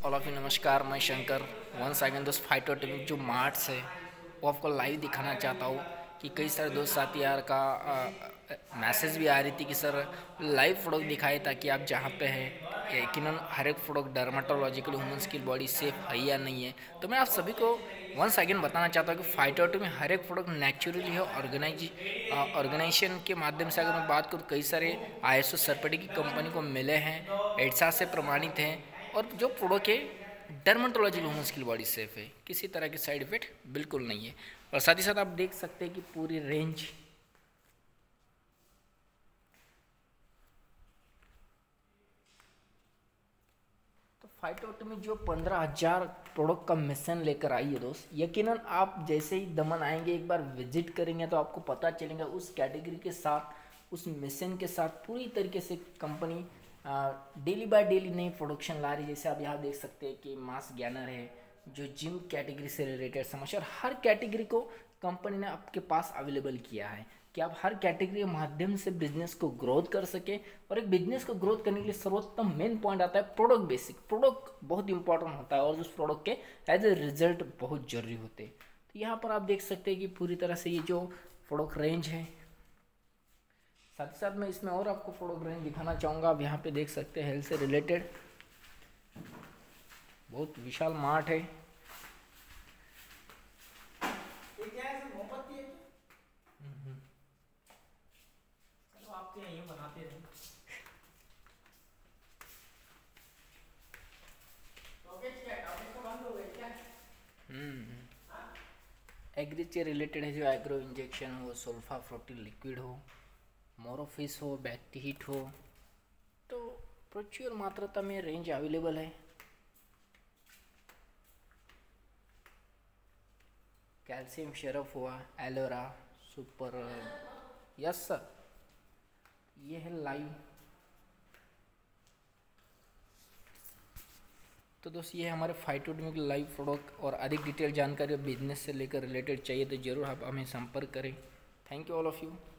All of you नमस्कार, मैं Shankar once again दोस्त फाइटोटॉमिक जो मार्ट्स है वो आपको लाइव दिखाना चाहता हूँ कि कई सारे दोस्त साथी यार का मैसेज भी आ रही थी कि सर लाइव प्रोडक्ट दिखाए ताकि आप जहाँ पे हैं यकीनन हर एक प्रोडक्ट डर्माटोलॉजिकल ह्यूमन की बॉडी सेफ है या नहीं है। तो मैं आप सभी को वंस अगेन बताना चाहता हूँ कि फाइटोटॉमिक में हर एक प्रोडक्ट नेचुरली है ऑर्गेनाइजेशन के माध्यम से। अगर मैं बात करूँ कई सारे ISO सर्टिफिकेट की कंपनी को मिले हैं, एड्सा से प्रमाणित हैं और जो प्रोडक्ट है डर्मेटोलॉजी ह्यूमन्स की बॉडी सेफ है, किसी तरह के साइड इफेक्ट बिल्कुल नहीं है। और साथ ही साथ आप देख सकते हैं कि पूरी रेंज तो फाइटोटॉमिक जो 15,000 प्रोडक्ट का मिशन लेकर आई है दोस्त, यकीनन आप जैसे ही दमन आएंगे एक बार विजिट करेंगे तो आपको पता चलेगा उस कैटेगरी के साथ उस मिशन के साथ पूरी तरीके से कंपनी डेली बाय डेली नई प्रोडक्शन ला रही है। जैसे आप यहाँ देख सकते हैं कि मास गैनर है जो जिम कैटेगरी से रिलेटेड समस्या, और हर कैटेगरी को कंपनी ने आपके पास अवेलेबल किया है कि आप हर कैटेगरी के माध्यम से बिजनेस को ग्रोथ कर सके। और एक बिजनेस को ग्रोथ करने के लिए सर्वोत्तम मेन पॉइंट आता है प्रोडक्ट बेसिक। प्रोडक्ट बहुत इंपॉर्टेंट होता है और उस प्रोडक्ट के एज ए रिजल्ट बहुत जरूरी होते हैं। तो यहाँ पर आप देख सकते हैं कि पूरी तरह से ये जो प्रोडक्ट रेंज है, साथ ही साथ मैं इसमें और आपको प्रोडक्ट रेंज दिखाना चाहूँगा। आप यहाँ पे देख सकते हैं हेल्थ से रिलेटेड बहुत विशाल मार्ट है। एग्री से रिलेटेड है, जो एग्रो इंजेक्शन हो, सोल्फा फ्रोटिल लिक्विड हो, मोरोफिस हो, बैक्टीहिट हो, तो प्रचुर मात्रा में रेंज अवेलेबल है। कैल्शियम शरफ हुआ, एलोरा सुपर, यस सर, ये है लाइव। तो दोस्त ये हमारे फाइटोटॉमिक लाइव प्रोडक्ट, और अधिक डिटेल जानकारी बिजनेस से लेकर रिलेटेड चाहिए तो ज़रूर आप हमें संपर्क करें। Thank you all of you.